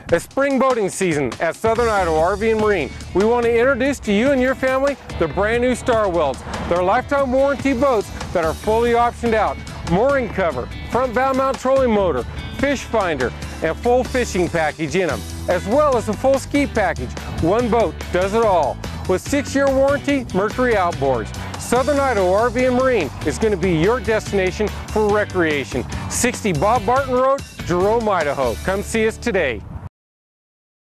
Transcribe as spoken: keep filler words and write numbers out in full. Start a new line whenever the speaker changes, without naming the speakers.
It's spring boating season at Southern Idaho R V and Marine. We want to introduce to you and your family the brand new Starwelds. They're lifetime warranty boats that are fully optioned out. Mooring cover, front bow mount trolling motor, fish finder, and full fishing package in them, as well as a full ski package. One boat does it all. With six year warranty, Mercury outboards. Southern Idaho R V and Marine is going to be your destination for recreation. sixty Bob Barton Road, Jerome, Idaho. Come see us today.